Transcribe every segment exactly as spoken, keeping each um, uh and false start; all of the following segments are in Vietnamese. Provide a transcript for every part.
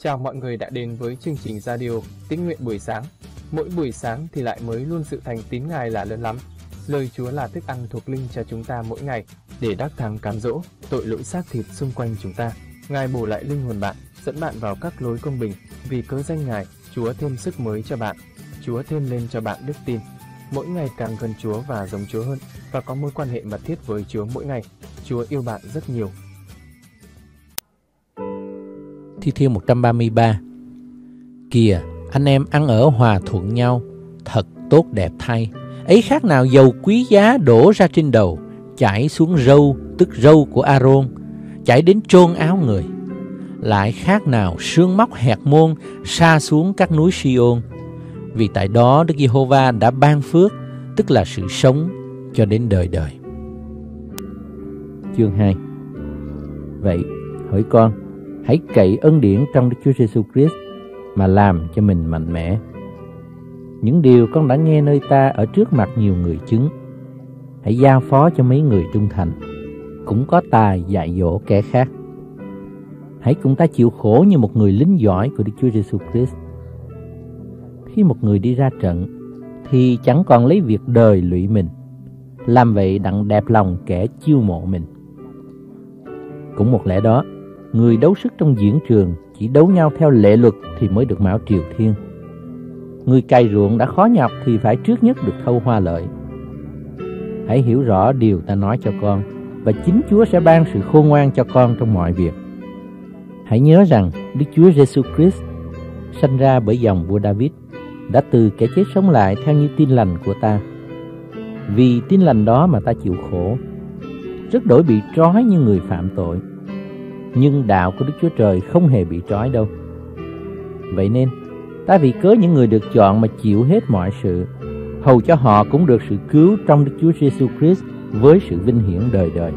Chào mọi người đã đến với chương trình radio Tín nguyện buổi sáng. Mỗi buổi sáng thì lại mới luôn sự thành tín Ngài là lớn lắm. Lời Chúa là thức ăn thuộc linh cho chúng ta mỗi ngày để đắc thắng cám dỗ tội lỗi xác thịt xung quanh chúng ta. Ngài bổ lại linh hồn bạn, dẫn bạn vào các lối công bình. Vì cớ danh Ngài, Chúa thêm sức mới cho bạn. Chúa thêm lên cho bạn đức tin. Mỗi ngày càng gần Chúa và giống Chúa hơn, và có mối quan hệ mật thiết với Chúa mỗi ngày. Chúa yêu bạn rất nhiều. Thi Thiên một trăm ba mươi ba. Kìa, anh em ăn ở hòa thuận nhau, thật tốt đẹp thay. Ấy khác nào dầu quý giá đổ ra trên đầu, chảy xuống râu, tức râu của A-rôn, chảy đến trôn áo người. Lại khác nào sương móc hẹt môn sa xuống các núi Si-ôn. Vì tại đó Đức Giê-hô-va đã ban phước, tức là sự sống cho đến đời đời. Chương hai. Vậy, hỡi con, hãy cậy ân điển trong Đức Chúa Giêsu Christ mà làm cho mình mạnh mẽ. Những điều con đã nghe nơi ta ở trước mặt nhiều người chứng, hãy giao phó cho mấy người trung thành, cũng có tài dạy dỗ kẻ khác. Hãy cùng ta chịu khổ như một người lính giỏi của Đức Chúa Giêsu Christ. Khi một người đi ra trận thì chẳng còn lấy việc đời lụy mình, làm vậy đặng đẹp lòng kẻ chiêu mộ mình. Cũng một lẽ đó, người đấu sức trong diễn trường chỉ đấu nhau theo lệ luật thì mới được mão triều thiên. Người cày ruộng đã khó nhọc thì phải trước nhất được thâu hoa lợi. Hãy hiểu rõ điều ta nói cho con, và chính Chúa sẽ ban sự khôn ngoan cho con trong mọi việc. Hãy nhớ rằng Đức Chúa Giêsu Christ, sanh ra bởi dòng vua David, đã từ kẻ chết sống lại theo như tin lành của ta. Vì tin lành đó mà ta chịu khổ, rất đổi bị trói như người phạm tội. Nhưng đạo của Đức Chúa Trời không hề bị trói đâu. Vậy nên, ta vì cớ những người được chọn mà chịu hết mọi sự, hầu cho họ cũng được sự cứu trong Đức Chúa Giêsu Christ với sự vinh hiển đời đời.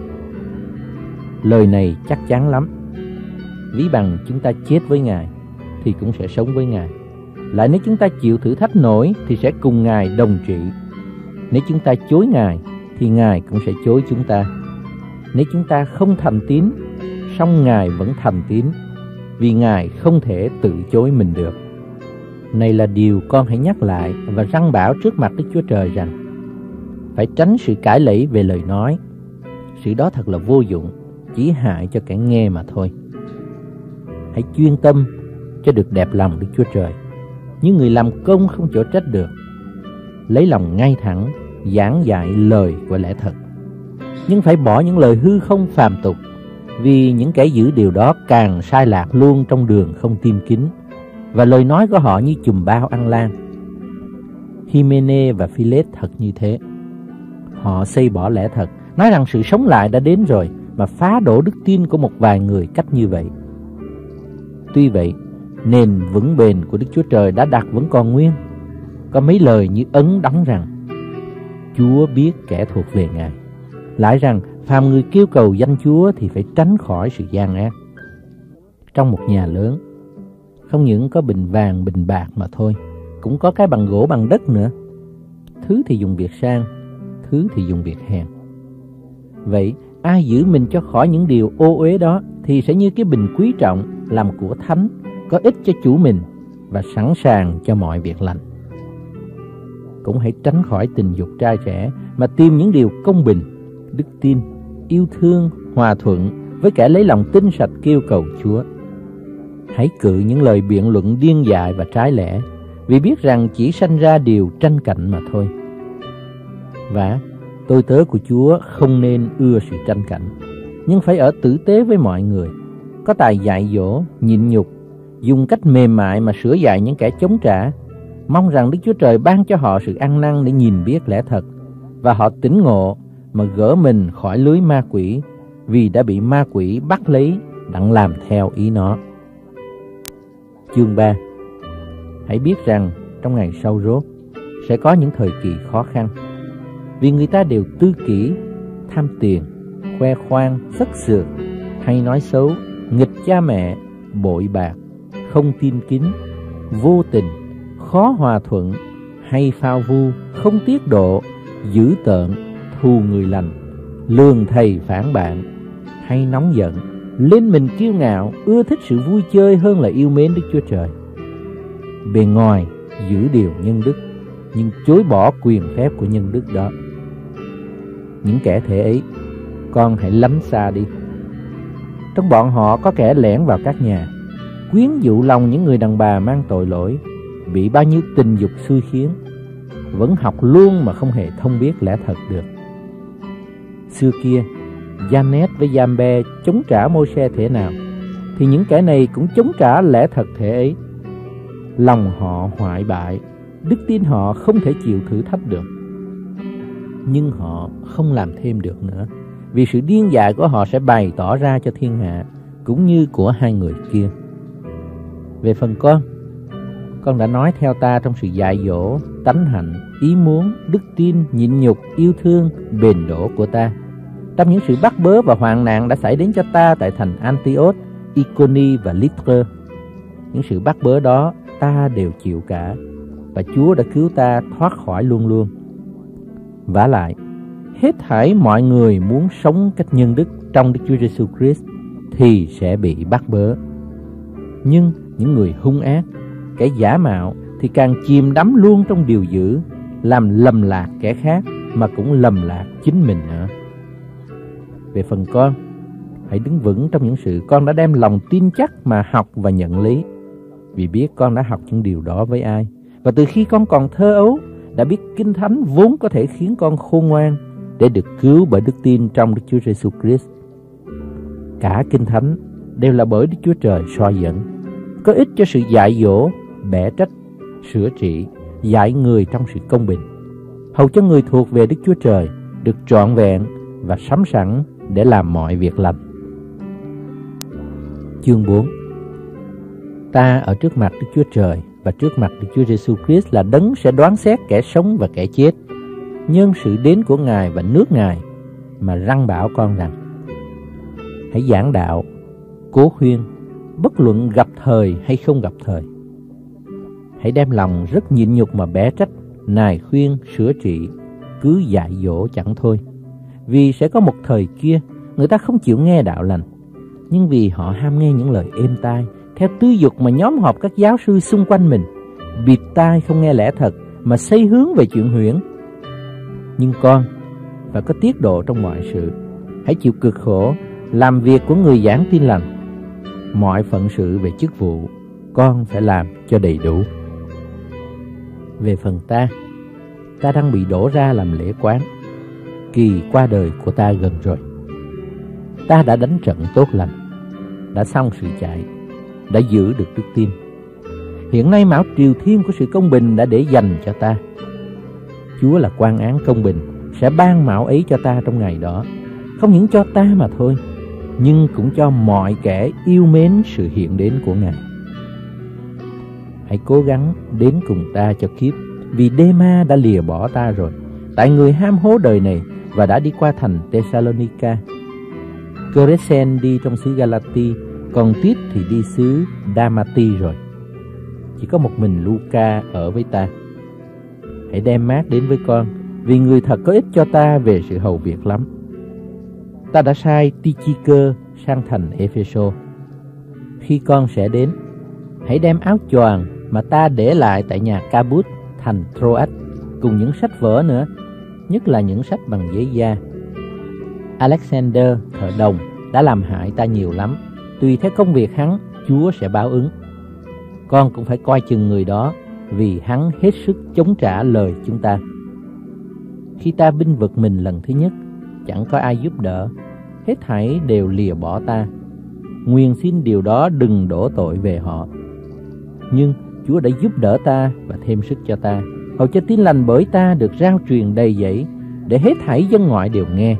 Lời này chắc chắn lắm. Ví bằng chúng ta chết với Ngài thì cũng sẽ sống với Ngài. Lại nếu chúng ta chịu thử thách nổi thì sẽ cùng Ngài đồng trị. Nếu chúng ta chối Ngài thì Ngài cũng sẽ chối chúng ta. Nếu chúng ta không thành tín, song Ngài vẫn thành tín, vì Ngài không thể tự chối mình được. Này là điều con hãy nhắc lại và răn bảo trước mặt Đức Chúa Trời rằng phải tránh sự cãi lẫy về lời nói. Sự đó thật là vô dụng, chỉ hại cho kẻ nghe mà thôi. Hãy chuyên tâm cho được đẹp lòng Đức Chúa Trời, như người làm công không chỗ trách được. Lấy lòng ngay thẳng, giảng dạy lời của lẽ thật, nhưng phải bỏ những lời hư không phàm tục, vì những kẻ giữ điều đó càng sai lạc luôn trong đường không tim kín, và lời nói của họ như chùm bao ăn lan. Hymene và Philet thật như thế. Họ xây bỏ lẽ thật, nói rằng sự sống lại đã đến rồi, mà phá đổ đức tin của một vài người cách như vậy. Tuy vậy, nền vững bền của Đức Chúa Trời đã đặt vẫn còn nguyên. Có mấy lời như ấn đóng rằng Chúa biết kẻ thuộc về Ngài, lại rằng phàm người kêu cầu danh Chúa thì phải tránh khỏi sự gian ác. Trong một nhà lớn, không những có bình vàng bình bạc mà thôi, cũng có cái bằng gỗ bằng đất nữa. Thứ thì dùng việc sang, thứ thì dùng việc hèn. Vậy ai giữ mình cho khỏi những điều ô uế đó thì sẽ như cái bình quý trọng, làm của thánh, có ích cho chủ mình và sẵn sàng cho mọi việc lành. Cũng hãy tránh khỏi tình dục trai trẻ, mà tìm những điều công bình, đức tin, yêu thương, hòa thuận với kẻ lấy lòng tinh sạch kêu cầu Chúa. Hãy cự những lời biện luận điên dại và trái lẽ, vì biết rằng chỉ sanh ra điều tranh cạnh mà thôi. Và tôi tớ của Chúa không nên ưa sự tranh cạnh, nhưng phải ở tử tế với mọi người, có tài dạy dỗ, nhịn nhục, dùng cách mềm mại mà sửa dạy những kẻ chống trả, mong rằng Đức Chúa Trời ban cho họ sự ăn năn để nhìn biết lẽ thật, và họ tỉnh ngộ mà gỡ mình khỏi lưới ma quỷ, vì đã bị ma quỷ bắt lấy đặng làm theo ý nó. Chương ba. Hãy biết rằng trong ngày sau rốt sẽ có những thời kỳ khó khăn, vì người ta đều tư kỷ, tham tiền, khoe khoang, sắc sược, hay nói xấu, nghịch cha mẹ, bội bạc, không tin kính, vô tình, khó hòa thuận, hay phao vu, không tiết độ, dữ tợn, thù người lành, lường thầy phản bạn, hay nóng giận, lên mình kiêu ngạo, ưa thích sự vui chơi hơn là yêu mến Đức Chúa Trời. Bề ngoài giữ điều nhân đức, nhưng chối bỏ quyền phép của nhân đức đó. Những kẻ thể ấy, con hãy lánh xa đi. Trong bọn họ có kẻ lẻn vào các nhà, quyến dụ lòng những người đàn bà mang tội lỗi, bị bao nhiêu tình dục xui khiến, vẫn học luôn mà không hề thông biết lẽ thật được. Xưa kia, Giannet với Giambe chống trả Môi-se thể nào, thì những kẻ này cũng chống trả lẽ thật thể ấy. Lòng họ hoại bại, đức tin họ không thể chịu thử thách được. Nhưng họ không làm thêm được nữa, vì sự điên dại của họ sẽ bày tỏ ra cho thiên hạ, cũng như của hai người kia. Về phần con, con đã nói theo ta trong sự dạy dỗ, tánh hạnh, ý muốn, đức tin, nhịn nhục, yêu thương, bền đổ của ta. Trong những sự bắt bớ và hoạn nạn đã xảy đến cho ta tại thành Antioch, Iconi và Lystre, những sự bắt bớ đó ta đều chịu cả, và Chúa đã cứu ta thoát khỏi luôn luôn. Vả lại, hết thảy mọi người muốn sống cách nhân đức trong Đức Chúa Giêsu Christ thì sẽ bị bắt bớ. Nhưng những người hung ác, kẻ giả mạo thì càng chìm đắm luôn trong điều dữ, làm lầm lạc kẻ khác mà cũng lầm lạc chính mình nữa. Về phần con, hãy đứng vững trong những sự con đã đem lòng tin chắc mà học và nhận lý, vì biết con đã học những điều đó với ai, và từ khi con còn thơ ấu đã biết Kinh Thánh vốn có thể khiến con khôn ngoan để được cứu bởi đức tin trong Đức Chúa Giêsu Christ. Cả Kinh Thánh đều là bởi Đức Chúa Trời soi dẫn, có ích cho sự dạy dỗ, bẻ trách, sửa trị, dạy người trong sự công bình, hầu cho người thuộc về Đức Chúa Trời được trọn vẹn và sắm sẵn để làm mọi việc lành. Chương bốn. Ta ở trước mặt Đức Chúa Trời và trước mặt Đức Chúa Giêsu Christ là đấng sẽ đoán xét kẻ sống và kẻ chết, nhân sự đến của Ngài và nước Ngài, mà răn bảo con rằng: hãy giảng đạo, cố khuyên, bất luận gặp thời hay không gặp thời. Hãy đem lòng rất nhịn nhục mà bẻ trách, nài khuyên, sửa trị, cứ dạy dỗ chẳng thôi. Vì sẽ có một thời kia, người ta không chịu nghe đạo lành, nhưng vì họ ham nghe những lời êm tai, theo tư dục mà nhóm họp các giáo sư xung quanh mình, bịt tai không nghe lẽ thật mà xây hướng về chuyện huyễn. Nhưng con phải có tiết độ trong mọi sự, hãy chịu cực khổ, làm việc của người giảng tin lành. Mọi phận sự về chức vụ, con phải làm cho đầy đủ. Về phần ta, ta đang bị đổ ra làm lễ quán. Kỳ qua đời của ta gần rồi. Ta đã đánh trận tốt lành, đã xong sự chạy, đã giữ được đức tin. Hiện nay mão triều thiên của sự công bình đã để dành cho ta. Chúa là quan án công bình, sẽ ban mão ấy cho ta trong ngày đó, không những cho ta mà thôi, nhưng cũng cho mọi kẻ yêu mến sự hiện đến của Ngài. Hãy cố gắng đến cùng ta cho kịp, vì Đê-ma đã lìa bỏ ta rồi, tại người ham hố đời này, và đã đi qua thành Thessalonica. Crescen đi trong xứ Galati, còn Tít thì đi xứ Đa-ma-ti rồi. Chỉ có một mình Luca ở với ta. Hãy đem Mác đến với con, vì người thật có ích cho ta về sự hầu việc lắm. Ta đã sai Tychicơ sang thành Epheso. Khi con sẽ đến, hãy đem áo choàng mà ta để lại tại nhà Ca-bút thành Troas, cùng những sách vở nữa, nhất là những sách bằng giấy da. Alexander thợ đồng đã làm hại ta nhiều lắm, tùy theo công việc hắn, Chúa sẽ báo ứng. Con cũng phải coi chừng người đó, vì hắn hết sức chống trả lời chúng ta. Khi ta binh vực mình lần thứ nhất, chẳng có ai giúp đỡ, hết thảy đều lìa bỏ ta. Nguyện xin điều đó đừng đổ tội về họ. Nhưng Chúa đã giúp đỡ ta và thêm sức cho ta, hầu cho tin lành bởi ta được rao truyền đầy dẫy, để hết thảy dân ngoại đều nghe.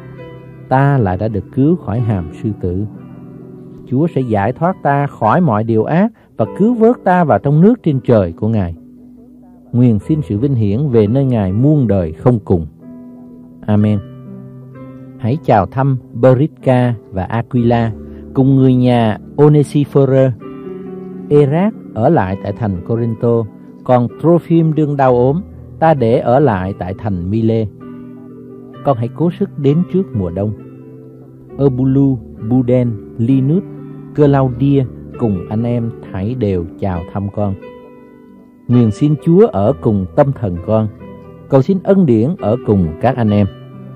Ta lại đã được cứu khỏi hàm sư tử. Chúa sẽ giải thoát ta khỏi mọi điều ác và cứu vớt ta vào trong nước trên trời của Ngài. Nguyện xin sự vinh hiển về nơi Ngài muôn đời không cùng. Amen. Hãy chào thăm Prisca và Aquila cùng người nhà Onesiphore. Erác ở lại tại thành Corinto, còn Trophim đương đau ốm, ta để ở lại tại thành Mile. Con hãy cố sức đến trước mùa đông. Eubulu, Buden Linus, Claudia cùng anh em thảy đều chào thăm con. Nguyện xin Chúa ở cùng tâm thần con. Cầu xin ân điển ở cùng các anh em.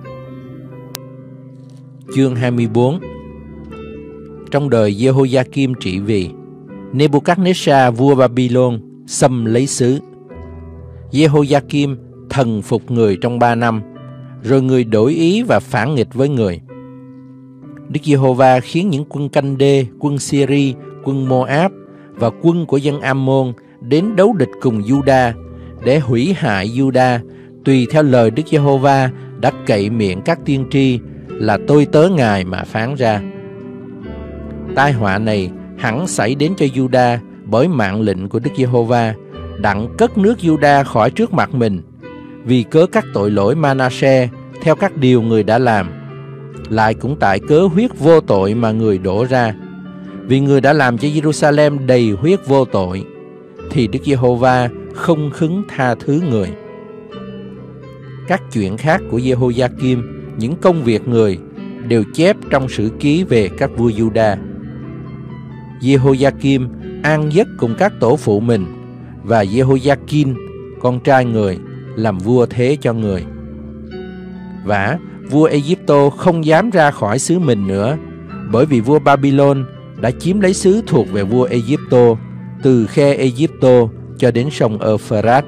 Chương hai mươi bốn. Trong đời Jehoiakim trị vì, Nebuchadnezzar vua Babylon xâm lấy xứ. Jehoiakim thần phục người trong ba năm, rồi người đổi ý và phản nghịch với người. Đức Giê-hô-va khiến những quân Canh Đê, quân Syri, quân Moab và quân của dân Ammon đến đấu địch cùng Juda để hủy hại Juda, tùy theo lời Đức Giê-hô-va đã cậy miệng các tiên tri là tôi tớ Ngài mà phán ra. Tai họa này hẳn xảy đến cho Juda bởi mạng lệnh của Đức Giê-hô-va, đặng cất nước Juda khỏi trước mặt mình, vì cớ các tội lỗi Ma-na-se theo các điều người đã làm, lại cũng tại cớ huyết vô tội mà người đổ ra. Vì người đã làm cho Jerusalem đầy huyết vô tội, thì Đức Giê-hô-va không khứng tha thứ người. Các chuyện khác của Jehoiakim, những công việc người, đều chép trong sử ký về các vua Juda. Jehoiakim an giấc cùng các tổ phụ mình, và Jehoiakin, con trai người, làm vua thế cho người. Vả, vua Ai-cập không dám ra khỏi xứ mình nữa, bởi vì vua Babylon đã chiếm lấy xứ thuộc về vua Ai-cập, từ khe Ai-cập cho đến sông Euphrates.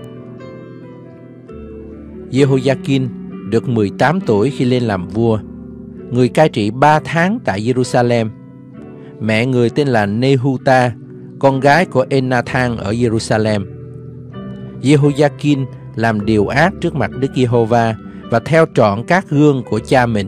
Jehoiakin được mười tám tuổi khi lên làm vua. Người cai trị ba tháng tại Jerusalem. Mẹ người tên là Nehuta, con gái của Enathan ở Jerusalem. Jehoiakin làm điều ác trước mặt Đức Giê-hô-va và theo trọn các gương của cha mình.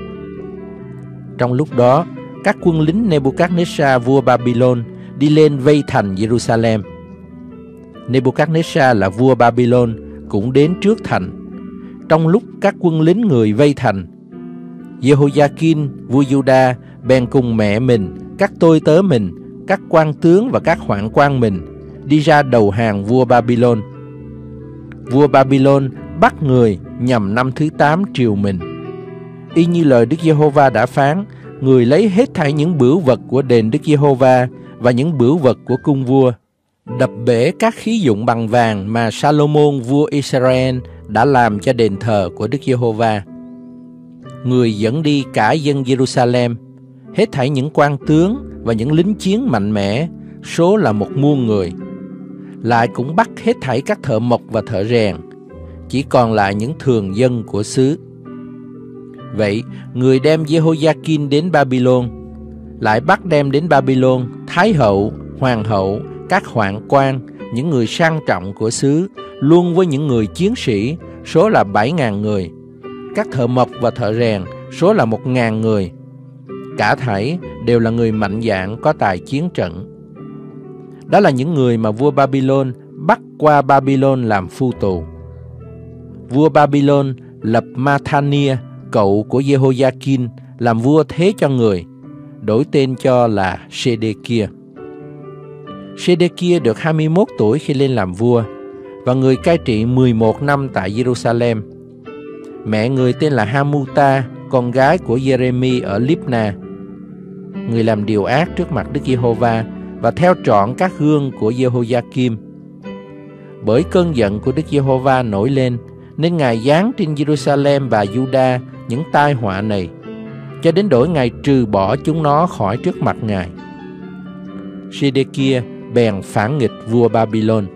Trong lúc đó, các quân lính Nebuchadnezzar vua Babylon đi lên vây thành Jerusalem. Nebuchadnezzar là vua Babylon cũng đến trước thành. Trong lúc các quân lính người vây thành, Jehoiakin vua Juda bèn cùng mẹ mình, các tôi tớ mình, các quan tướng và các hoạn quan mình đi ra đầu hàng vua Babylon. Vua Babylon bắt người nhằm năm thứ tám triều mình. Y như lời Đức Giê-hô-va đã phán, người lấy hết thảy những bửu vật của đền Đức Giê-hô-va và những bửu vật của cung vua, đập bể các khí dụng bằng vàng mà Salomon vua Israel đã làm cho đền thờ của Đức Giê-hô-va. Người dẫn đi cả dân Jerusalem, hết thảy những quan tướng và những lính chiến mạnh mẽ, số là một muôn người. Lại cũng bắt hết thảy các thợ mộc và thợ rèn, chỉ còn lại những thường dân của xứ. Vậy, người đem Jehoiakin đến Babylon, lại bắt đem đến Babylon thái hậu, hoàng hậu, các hoạn quan, những người sang trọng của xứ, luôn với những người chiến sĩ, số là bảy ngàn người, các thợ mộc và thợ rèn, số là một ngàn người. Cả thảy đều là người mạnh dạn có tài chiến trận. Đó là những người mà vua Babylon bắt qua Babylon làm phu tù. Vua Babylon lập Mathania, cậu của Jehoiakin, làm vua thế cho người, đổi tên cho là Sê-đê-kia. Sê-đê-kia được hai mươi mốt tuổi khi lên làm vua, và người cai trị mười một năm tại Jerusalem. Mẹ người tên là Hamuta, con gái của Jeremy ở Libna. Người làm điều ác trước mặt Đức Giê-hô-va và theo trọn các gương của Jehoiakim. Bởi cơn giận của Đức Giê-hô-va nổi lên, nên Ngài giáng trên Jerusalem và Juda những tai họa này, cho đến đổi Ngài trừ bỏ chúng nó khỏi trước mặt Ngài. Sê-đê-kia bèn phản nghịch vua Babylon.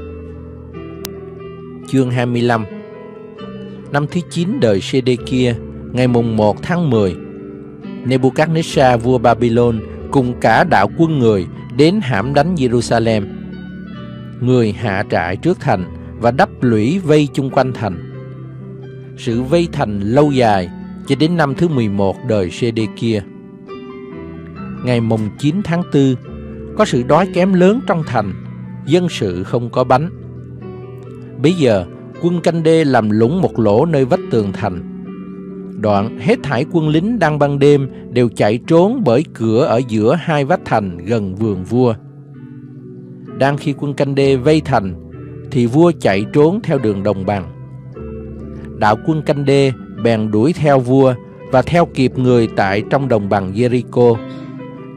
Chương hai mươi lăm. Năm thứ chín đời Sê-đê-kia, ngày mùng một tháng mười, Nebuchadnezzar vua Babylon cùng cả đạo quân người đến hãm đánh Jerusalem. Người hạ trại trước thành và đắp lũy vây chung quanh thành. Sự vây thành lâu dài cho đến năm thứ mười một đời Sê-đê-kia. Ngày mùng chín tháng tư, có sự đói kém lớn trong thành, dân sự không có bánh. Bấy giờ, quân Canh Đê làm lũng một lỗ nơi vách tường thành. Đoạn hết thảy quân lính đang ban đêm đều chạy trốn bởi cửa ở giữa hai vách thành gần vườn vua. Đang khi quân Canh Đê vây thành, thì vua chạy trốn theo đường đồng bằng. Đạo quân Canh Đê bèn đuổi theo vua và theo kịp người tại trong đồng bằng Jericho,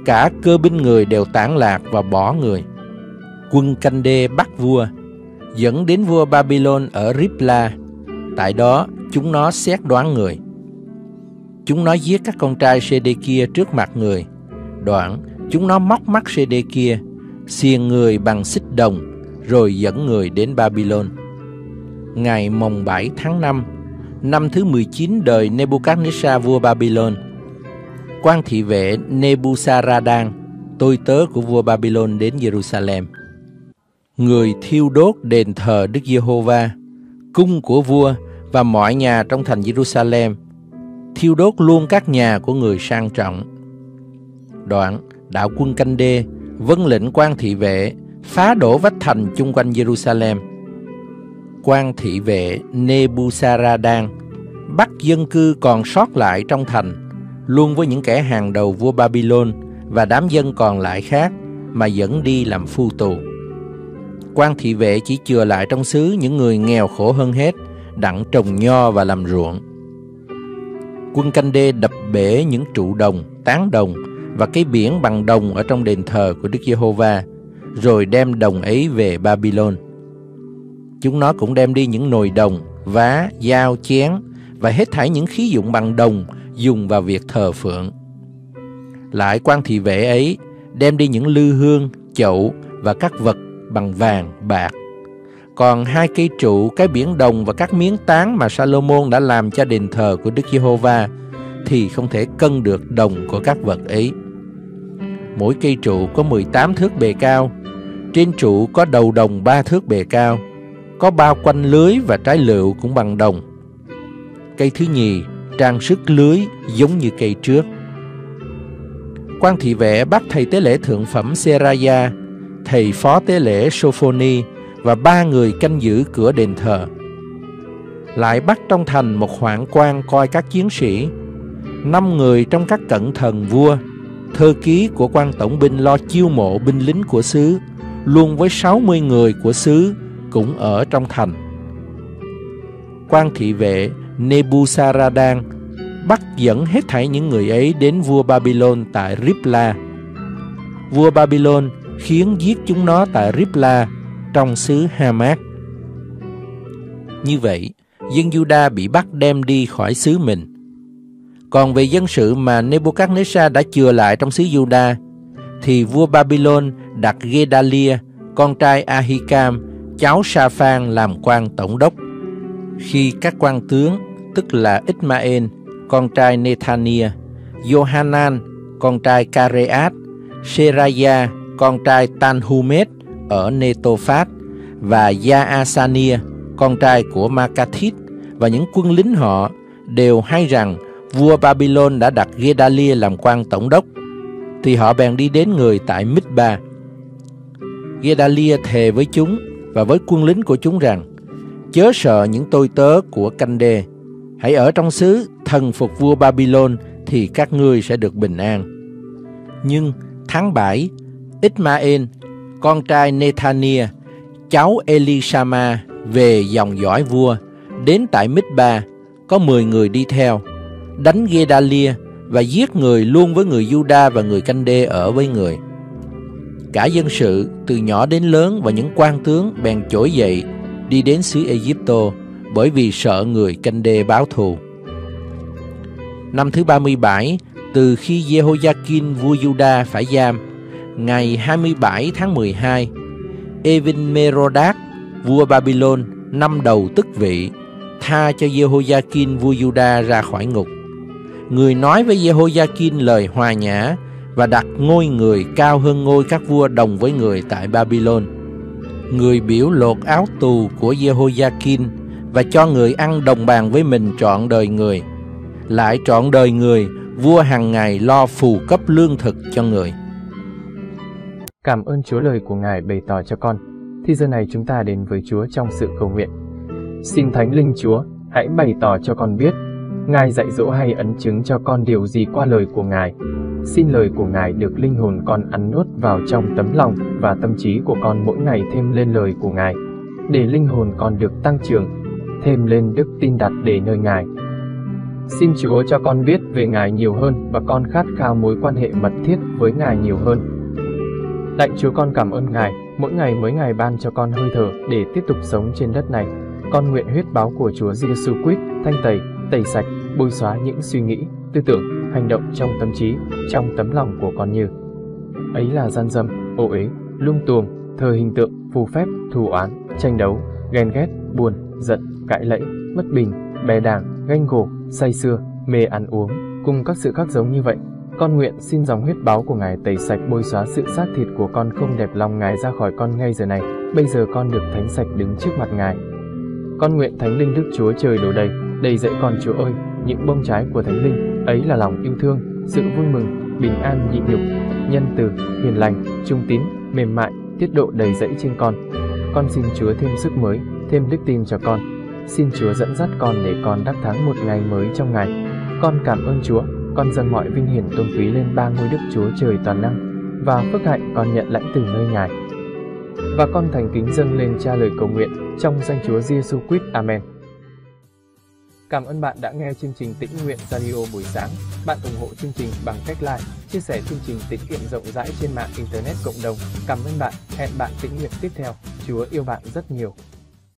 cả cơ binh người đều tản lạc và bỏ người. Quân canh đê bắt vua, dẫn đến vua Babylon ở Ribla. Tại đó chúng nó xét đoán người. Chúng nó giết các con trai Sê-đê-kia trước mặt người. Đoạn chúng nó móc mắt Sê-đê-kia, xiềng người bằng xích đồng, rồi dẫn người đến Babylon. Ngày mồng bảy tháng năm, năm thứ mười chín đời Nebuchadnezzar vua Babylon, quan thị vệ Nebuzaradan, tôi tớ của vua Babylon, đến Jerusalem. Người thiêu đốt đền thờ Đức Giê-hô-va, cung của vua và mọi nhà trong thành Jerusalem, thiêu đốt luôn các nhà của người sang trọng. Đoạn đạo quân canh đê vâng lệnh quan thị vệ phá đổ vách thành chung quanh Jerusalem. Quan thị vệ Nebuzaradan bắt dân cư còn sót lại trong thành, luôn với những kẻ hàng đầu vua Babylon và đám dân còn lại khác, mà dẫn đi làm phu tù. Quan thị vệ chỉ chừa lại trong xứ những người nghèo khổ hơn hết, đặng trồng nho và làm ruộng. Quân canh đê đập bể những trụ đồng, tán đồng và cái biển bằng đồng ở trong đền thờ của Đức Giê-hô-va, rồi đem đồng ấy về Babylon. Chúng nó cũng đem đi những nồi đồng, vá, dao, chén và hết thảy những khí dụng bằng đồng dùng vào việc thờ phượng. Lại quan thị vệ ấy đem đi những lư hương, chậu và các vật bằng vàng, bạc. Còn hai cây trụ, cái biển đồng và các miếng tán mà Salomon đã làm cho đền thờ của Đức Giê-hô-va thì không thể cân được đồng của các vật ấy. Mỗi cây trụ có mười tám thước bề cao, trên trụ có đầu đồng ba thước bề cao, có bao quanh lưới và trái lựu cũng bằng đồng. Cây thứ nhì trang sức lưới giống như cây trước. Quan thị vệ bắt thầy tế lễ thượng phẩm Seraya, thầy phó tế lễ Sophoni và ba người canh giữ cửa đền thờ. Lại bắt trong thành một hoạn quan coi các chiến sĩ, năm người trong các cận thần vua, thơ ký của quan tổng binh lo chiêu mộ binh lính của xứ, luôn với sáu mươi người của xứ cũng ở trong thành. Quan thị vệ Nebuzaradan bắt dẫn hết thảy những người ấy đến vua Babylon tại Ribla. Vua Babylon khiến giết chúng nó tại Ribla trong xứ Hamat. Như vậy, dân Juda bị bắt đem đi khỏi xứ mình. Còn về dân sự mà Nebuchadnezzar đã chừa lại trong xứ Juda, thì vua Babylon đặt Gedalia, con trai Ahikam, cháu Sa-phan làm quan tổng đốc. Khi các quan tướng, tức là Ismael, con trai Nethania, Johanan, con trai Careat, Seraya, con trai Tanhumet ở Netophat, và Jaasania, con trai của Makathit, và những quân lính họ đều hay rằng vua Babylon đã đặt Gedalia làm quan tổng đốc, thì họ bèn đi đến người tại Mizpa. Gedalia thề với chúng và với quân lính của chúng rằng: chớ sợ những tôi tớ của canh đê, hãy ở trong xứ thần phục vua Babylon thì các ngươi sẽ được bình an. Nhưng tháng bảy, Ismael, con trai Nethania, cháu Elishama, về dòng dõi vua, đến tại Mizpa, có mười người đi theo, đánh Gedalia và giết người luôn với người Juda và người canh đê ở với người. Cả dân sự từ nhỏ đến lớn và những quan tướng bèn trỗi dậy đi đến xứ Ai-cập, bởi vì sợ người canh đê báo thù. Năm thứ ba mươi bảy, từ khi Jehoiakin vua Juda phải giam, ngày hai mươi bảy tháng mười hai, Evin-Merodach vua Babylon năm đầu tức vị tha cho Jehoiakin vua Juda ra khỏi ngục. Người nói với Jehoiakin lời hòa nhã và đặt ngôi người cao hơn ngôi các vua đồng với người tại Babylon. Người biểu lột áo tù của Jehoiakin và cho người ăn đồng bàn với mình trọn đời người. Lại trọn đời người, vua hàng ngày lo phù cấp lương thực cho người. Cảm ơn Chúa lời của Ngài bày tỏ cho con. Thì giờ này chúng ta đến với Chúa trong sự cầu nguyện. Xin Thánh Linh Chúa, hãy bày tỏ cho con biết, Ngài dạy dỗ hay ấn chứng cho con điều gì qua lời của Ngài. Xin lời của Ngài được linh hồn con ăn nuốt vào trong tấm lòng và tâm trí của con mỗi ngày thêm lên lời của Ngài, để linh hồn con được tăng trưởng, thêm lên đức tin đặt để nơi Ngài. Xin Chúa cho con biết về Ngài nhiều hơn và con khát khao mối quan hệ mật thiết với Ngài nhiều hơn. Lạy Chúa, con cảm ơn Ngài, mỗi ngày mới Ngài ban cho con hơi thở để tiếp tục sống trên đất này. Con nguyện huyết báu của Chúa Giêsu Christ thanh tẩy, tẩy sạch, bôi xóa những suy nghĩ, tư tưởng, hành động trong tâm trí, trong tấm lòng của con như ấy là gian dâm, ô uế, lung tuồng, thờ hình tượng, phù phép, thù oán, tranh đấu, ghen ghét, buồn, giận, cãi lẫy, bất bình, bè đảng, ganh gổ, say sưa, mê ăn uống, cùng các sự khác giống như vậy. Con nguyện xin dòng huyết báu của Ngài tẩy sạch, bôi xóa sự xác thịt của con không đẹp lòng Ngài ra khỏi con ngay giờ này. Bây giờ con được thánh sạch đứng trước mặt Ngài. Con nguyện Thánh Linh Đức Chúa Trời đổ đầy, đầy dẫy con Chúa ơi, những bông trái của Thánh Linh, ấy là lòng yêu thương, sự vui mừng, bình an nhịn nhục, nhân từ, hiền lành, trung tín, mềm mại, tiết độ đầy dẫy trên con. Con xin Chúa thêm sức mới, thêm đức tin cho con. Xin Chúa dẫn dắt con để con đắc thắng một ngày mới trong Ngài. Con cảm ơn Chúa, con dâng mọi vinh hiển tôn quý lên ba ngôi Đức Chúa Trời toàn năng, và phước hạnh con nhận lãnh từ nơi Ngài. Và con thành kính dâng lên Cha lời cầu nguyện trong danh Chúa Giêsu Christ. Amen. Cảm ơn bạn đã nghe chương trình Tĩnh Nguyện Radio buổi sáng. Bạn ủng hộ chương trình bằng cách like, chia sẻ chương trình tĩnh nguyện rộng rãi trên mạng Internet cộng đồng. Cảm ơn bạn. Hẹn bạn tĩnh nguyện tiếp theo. Chúa yêu bạn rất nhiều.